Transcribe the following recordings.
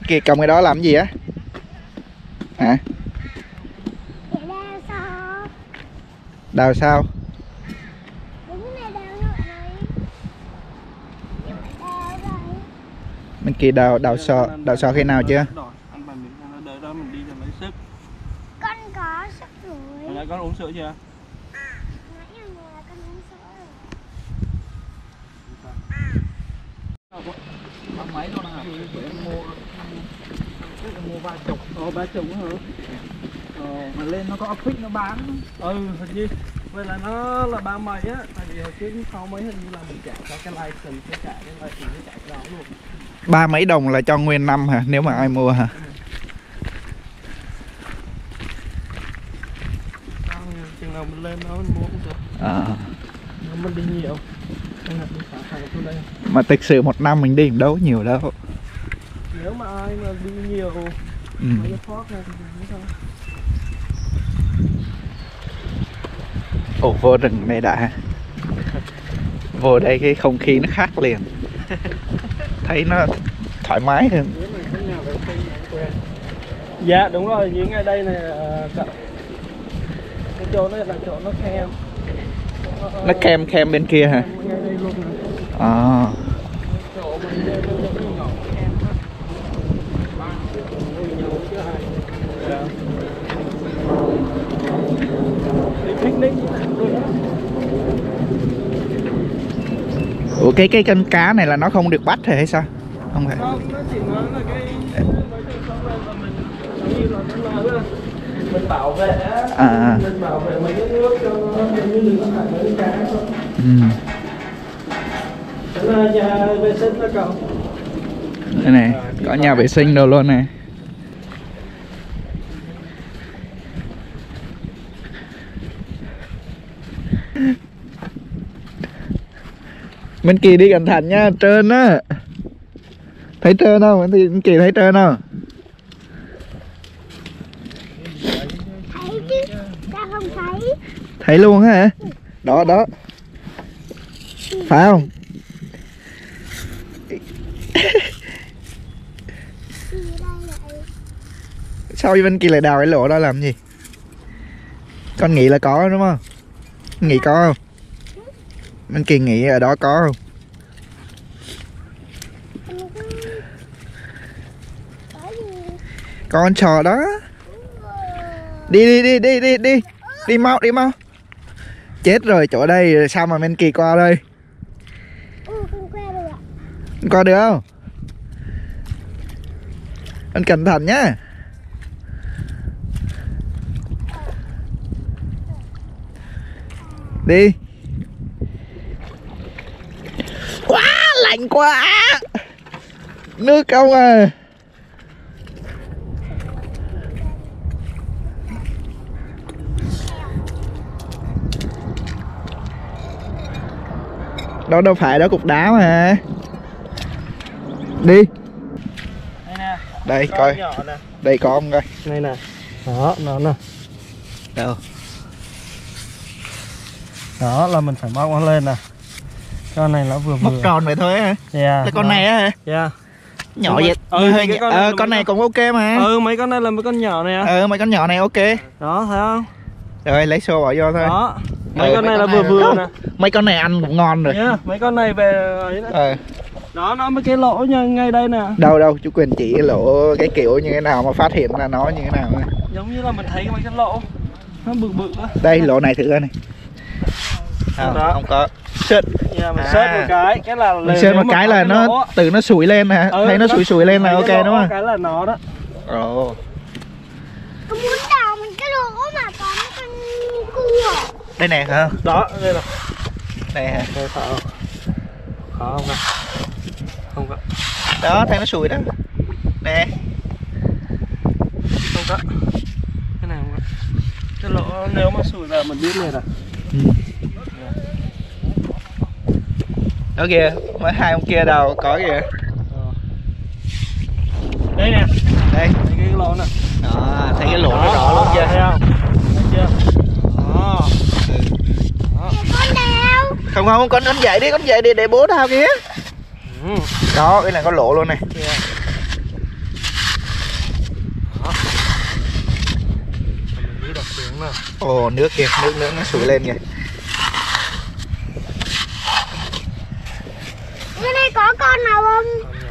Kìa cầm cái đó làm gì á? Hả? Đào sao? Bên kia đào sò khi nào chưa? Con có sức rồi. Nãy con uống sữa chưa? Bằng mấy luôn hả? Mua 30. 30 hả? Mà lên nó có ốc nó bán. Hình như vậy là nó là 30 mấy á. Tại vì hồi trước sau mấy hình như là mình trả cho cái license, cái trả cái license cái trả cái đó luôn. 30 mấy đồng là cho nguyên năm hả? Nếu mà ai mua hả? Chừng nào mình lên đó mình mua cũng được. Mình đi nhiều. Mà thực sự một năm mình đi đâu nhiều đâu. Nếu mà ai mà đi nhiều mấy cái phót này thì mình thôi. Ồ, vô rừng này đã. Vô đây cái không khí nó khác liền. Thấy nó thoải mái hơn. Dạ đúng rồi, dưới ngay đây này cậu. Cái chỗ này là chỗ nó kem. Nó kem bên kia hả? Ngay đây luôn nè. Chỗ mình nhỏ kem á. Đi picnic rồi đó. Ủa cái con cá này là nó không được bắt hay sao? Không phải. Không, nó chỉ nói là cái mấy cái xong rồi là mình giống như là nó nói mình bảo vệ mình bảo vệ mấy cái nước cho nó như đừng có hại mấy cái cá thôi. Đó là nhà vệ sinh đó cậu. Đây này, có nhà vệ sinh đâu luôn này. Bên kia đi cẩn thận nha, trơn á. Thấy trơn không? Bên kia thấy trơn không? Thấy chứ, ta không thấy. Thấy luôn hả? Đó đó. Phải không? Sao bên kia lại đào cái lỗ đó làm gì? Con nghĩ là có đúng không? Nghĩ có không? Bên kia nghĩ ở đó có không? Con trò đó. Đi mau Chết rồi, chỗ đây rồi sao mà bên kia qua đây? Không qua được ạ. Qua được không? Anh cẩn thận nhá. Đi. Quá lạnh quá. Nước không à. Đó đâu phải, đó cục đá mà. Đi. Đây nè. Đây coi. Đây có không coi. Đây nè. Đó, nó nè. Đâu? Đó là mình phải móc nó lên nè. Con này nó vừa Móc tròn vậy thôi hả? Yeah. Cái con này á hả? Yeah. Nhỏ vậy. Con này cũng ok mà. Mấy con này là mấy con nhỏ này mấy con nhỏ này ok. Đó, thấy không? Rồi lấy xô bỏ vô thôi. Đó. Mấy con này là vừa nè. Mấy con này ăn cũng ngon rồi. Yeah, mấy con này về ấy đấy. Đó, nó mấy cái lỗ nha, ngay đây nè. Đâu chú Quyền chỉ cái lỗ cái kiểu như thế nào mà phát hiện là nó như thế nào này. Giống như là mình thấy mấy cái lỗ nó bự á. Đây lỗ này thử coi này. Không có. Sượt. Yeah, mình sớt một cái là mình sượt một cái là nó từ nó sủi lên hả? Thấy nó sủi lên là ok đúng không? Cái là nó đó. Ồ. Con muốn đào mình cái lỗ mà có con cua. Đây nè hả? Đó, đây là. Đây hả? Đây phải không? Khó không ạ? Không có. Đó, thấy nó sủi đó. Nè. Không có. Cái này không có. Cái lỗ nếu mà sủi vào mình biết liền à. Đó kìa, mấy hai ông kia đâu có kìa. Đây nè. Đây, thấy cái lỗ nè. Đó, thấy cái lỗ nó rõ luôn chưa? Thấy không? Thấy chưa? Đó. Con đào. Không, con dậy đi để bố đào kìa. Đó, cái này có lỗ luôn này. nè. Ồ, nước kìa, nước nó sủi lên kìa. Bên đây có con nào không?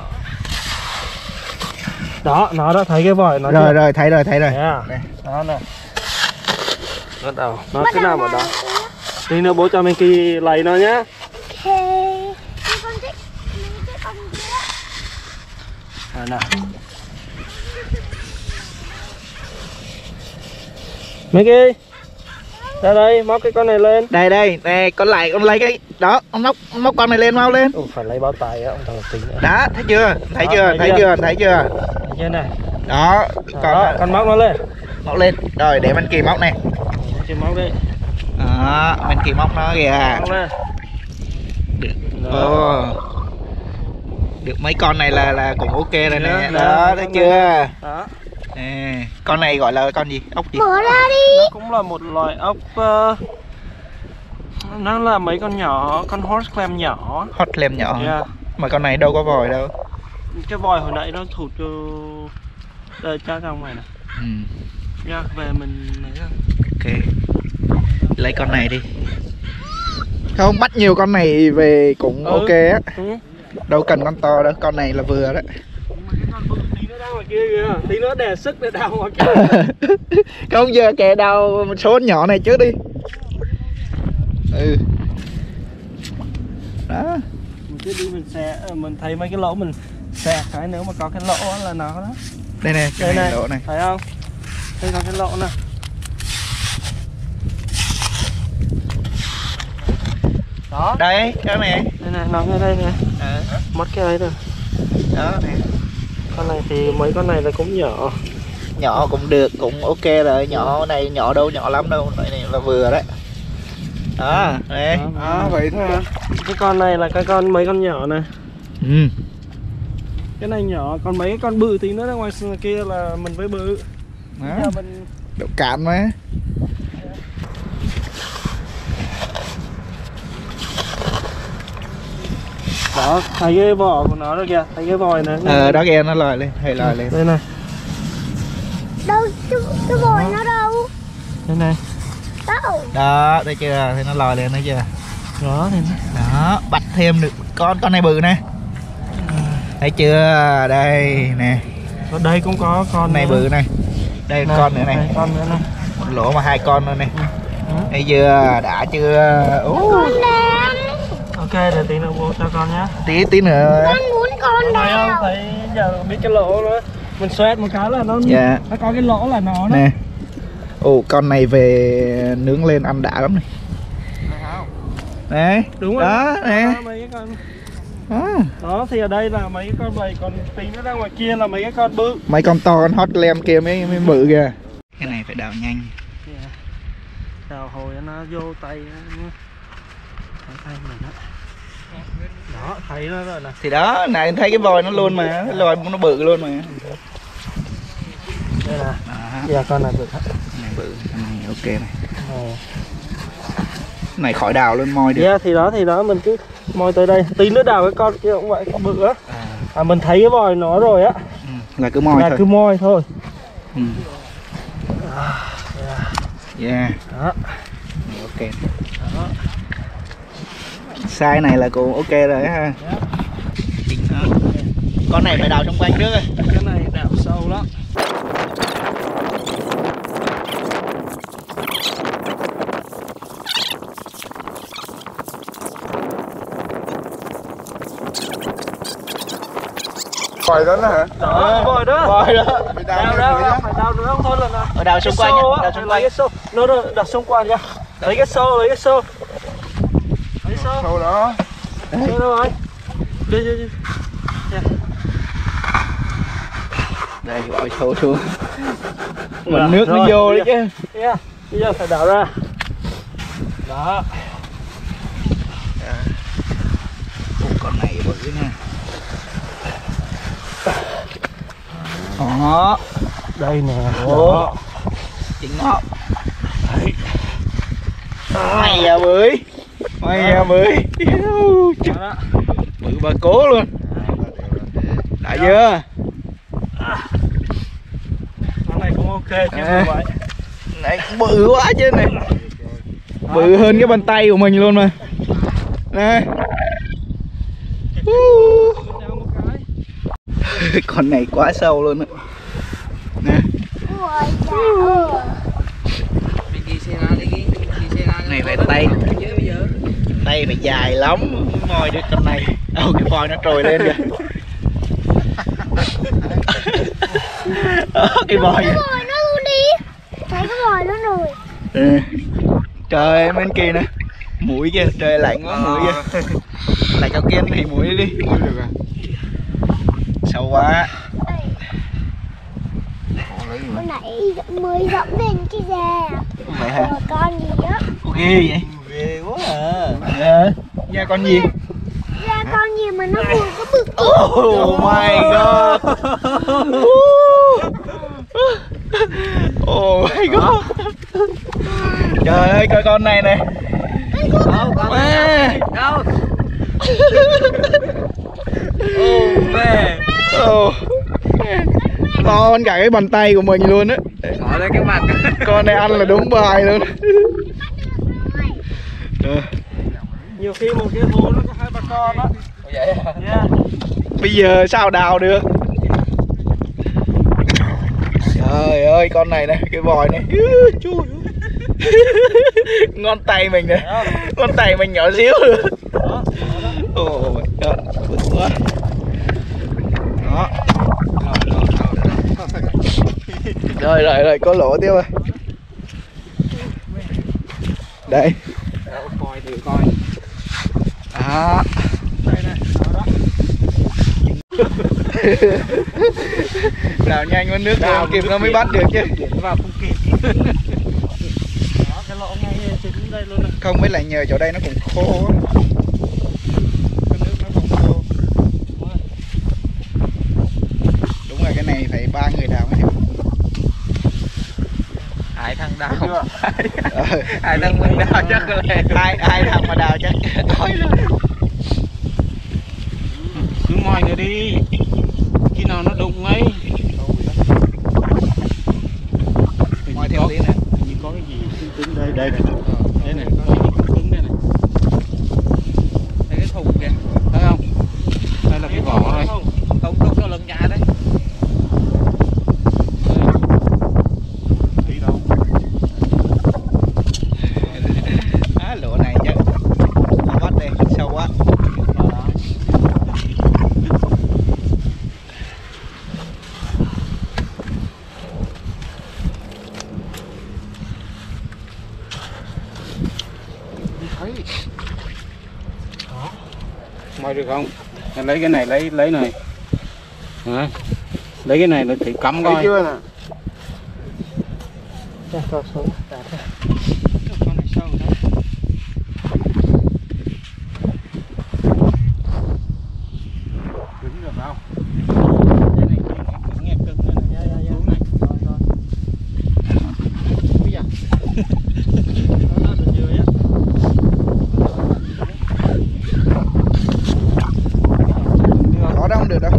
Đó, nó đã thấy cái vòi nó Rồi rồi, thấy rồi. Thấy à? Đó nè. Bắt đầu, nó Bắt cái đầu nào mà nào? đó. Tí nữa bố cho mình kỳ lấy nó nhá. Ok. Con thích con kia. Rồi nào. Mickey, ra đây, móc cái con này lên. Đây, con lấy cái đó, ông móc con này lên, mau lên. Phải lấy bao tay á, ông thằng tính nữa. Đó, thấy chưa? Thấy Đó, chưa? thấy Thấy chưa? chưa? Thấy chưa? Thấy chưa này? Đó, Con móc nó lên. móc lên. Rồi để mình Kỳ móc này. Chị móc đi. Đó, mình Kỳ móc nó kìa. Móc lên. Được. Đó. Ồ. Được mấy con này là cũng ok rồi nè. Đó, Đó, thấy chưa? Đó. Nè, con này gọi là con gì? Ốc gì? Mở ra đi. Nó cũng là một loài ốc. Nó là mấy con nhỏ, con horse clam nhỏ. Hot lem nhỏ. Yeah. Mà con này đâu có vòi đâu. Cái vòi hồi nãy nó thụt cho đây cho trong này nè. Ừ. Nha, về mình lấy ra. Ok. Lấy con này đi. Không, bắt nhiều con này về cũng ok á. Ừ. Đâu cần con to đâu, con này là vừa đó. Cái con bự tí nó đang ngoài kia kìa, tí nó đè sức để đào ngoài kia. Không, giờ kẻ đào một số nhỏ này trước đi. Ừ. Đó. Mình cứ đi mình xe, mình thấy mấy cái lỗ mình xẹt cái, nếu mà có cái lỗ là nó đó. Đây nè, cái Đây này này, lỗ này. thấy không? Đây có cái lỗ nè. Đó. Đây, cái này. Đây này, nó ngay đây nè. Mất cái ấy rồi. Đó nè. Con này thì mấy con này là cũng nhỏ. Nhỏ cũng được, cũng ok rồi. Nhỏ này nhỏ đâu nhỏ lắm đâu, này là vừa đấy. Đó, đây. Vậy thôi à? Cái con này là cái con mấy con nhỏ này. Ừ. Cái này nhỏ, còn mấy cái con bự tí nữa ra ngoài kia là mình với bự. Đó. Giờ mình Độ cạn mà. đó, thấy cái vỏ của nó rồi kìa, thấy cái vòi này. Đó kìa, nó lòi lên, hay lòi lên. Đây này. Đâu cái vòi nó đâu? Đây này. Đâu? Đó, thấy chưa? Thấy nó lòi lên thấy chưa? Đó thì Đó, bắt thêm được con này bự nè. Thấy chưa? Đây nè. ở đây cũng có con Này bự này. Đây này, con nữa này. con nữa này. Một lỗ mà 2 con nữa này. Ừ. Thấy chưa? Đã chưa? Con đen. Ok, để tí nữa bố cho con nhá. Tí nữa. Con muốn con Thấy không? đào. Thấy giờ biết cái lỗ đó. Mình xoét một cái là nó Dạ. nó có cái lỗ là nó đó. Nè. Ồ, con này về nướng lên ăn đã lắm này. Đấy. Đúng rồi. Đó, nè. Đó, mấy cái con. Đó. Đó thì ở đây là mấy cái con bầy, còn tí nó ra ngoài kia là mấy cái con bự. Mấy con to, con hot lem kia mới bự kìa. Cái này phải đào nhanh. Đào hồi nó vô tay nó tay mình đó. Đó, thấy nó rồi nè. Thì đó, này thấy cái vòi nó luôn mà, cái vòi nó bự luôn mà. Đây nè. Đó. Giờ con này bự hết. Cái này bự, cái này ok này. Cái này khỏi đào luôn, moi được. Yeah, thì đó mình cứ moi tới đây. Tí nữa đào cái con kia cũng vậy, con bự á. Mình thấy cái vòi nó rồi á. Là cứ moi là thôi. cứ moi thôi. Ừ. Yeah. Đó. Ok. Size này là cũng ok rồi ha. Con này phải đào xung quanh trước rồi. Cái này đào sâu lắm. Vòi đó hả? Đó, vòi đó. Vòi đó. Đào, phải đào nữa không thôi là nào. Đào xung quanh nhá, đào xung Lấy quanh. cái xô. Nó đào xung quanh nha. Lấy cái xô. Lấy xô. Sâu đó. Xô đâu rồi? Đi. Đây, gọi sâu xuống. Mình nước nó vô đấy chứ. Yeah. Bây giờ phải đào ra. Đó. Ủa, con này bự nha. Đó. Đây nè. Ủa. Chính ngọt. Mày à bưởi. Mày à bưởi. Đó. Bự bà cố luôn. Đã chưa? Con này cũng ok chứ không vậy. Đấy, bự quá chứ này. Bự hơn cái bàn tay của mình luôn mà. Nè. Con này quá sâu luôn á. Nè. Này phải tay. Tay phải dài lắm mới moi được con này. Ô cái voi nó trồi lên kìa. Cái voi Cái vòi nó luôn đi. Thấy cái vòi nó rồi. Ừ. Trời ơi bên kia nè. Mũi kìa, trời lạnh quá mũi kìa. Lại cao kiên thì mũi đi. Được rồi. Sâu quá. Bữa nãy mới dẫn lên cái gà. Vậy hả? Con gì đó. Ok vậy. Ghê quá à. Dạ. Dạ con gì? Ra con gì mà nó vừa có bự. Oh my god. Oh my god. Trời ơi coi con này nè. Đâu con Wow. đâu. Oh về. Oh. To hơn cả cái bàn tay của mình luôn á. Bỏ lên cái mặt. Con này ăn là đúng bài luôn. Nhiều khi một cái hồ nó có 2-3 con đó. Vậy à? Yeah. Bây giờ sao đào được? Trời ơi con này nè, cái vòi này. Ngón tay mình nè. Ngón tay mình nhỏ xíu nữa. Ồ my god, bự quá. Đó. Rồi, có lỗ tiếp rồi. Đây. Coi thử coi. Đó. Đây này, đó. Đào nhanh quá nước không kịp nó mới bắt được chứ. Điển vào không kịp. Đó, cái lỗ ngay chính đây luôn này. Không với lại nhờ chỗ đây nó cũng khô á. Cái nước nó cũng khô. Đúng rồi cái này phải 3 người đào mới được. Hai thằng đào. Ờ. Hai thằng mình đào chắc là Hai thằng mà đào chắc đói luôn. cứ moi nữa đi. Khi nào nó đụng ấy. Moi theo tí nè. Như có cái gì cứng đây đây này. Đây này, có cái gì cứng đây này. Đây cái thùng kìa. Thấy không? Đây là cái vỏ này. Không có lần nhà đấy. Đi đâu? Á lỗ này chứ. Nó bắt đây, sâu quá. Moi được không? Lấy cái này lấy này. Hả? Lấy cái này là thử cắm coi. Chưa nè. Con này sâu đấy. Cứng được không? Cái này nghe cứng này này. Xuống này. Rồi. Bây giờ. Nó từ dưới á. Có đâu không được đâu.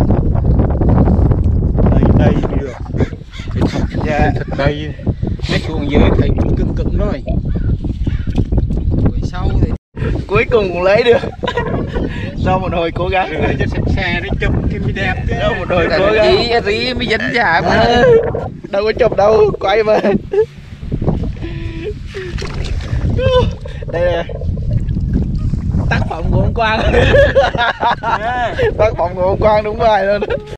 Đây được. Dạ. Thật đây. Cái xuống dưới thấy cứng rồi. Rồi sau thì Cuối cùng cũng lấy được. Sau một hồi cố gắng. cho xe để chụp thì mới đẹp chứ. Sau một hồi cố gắng. Tí mới dính chạm. Đâu có chụp đâu, quay mà. Đây nè. Tác phẩm của ông Quang. Tác phẩm của ông Quang đúng bài luôn.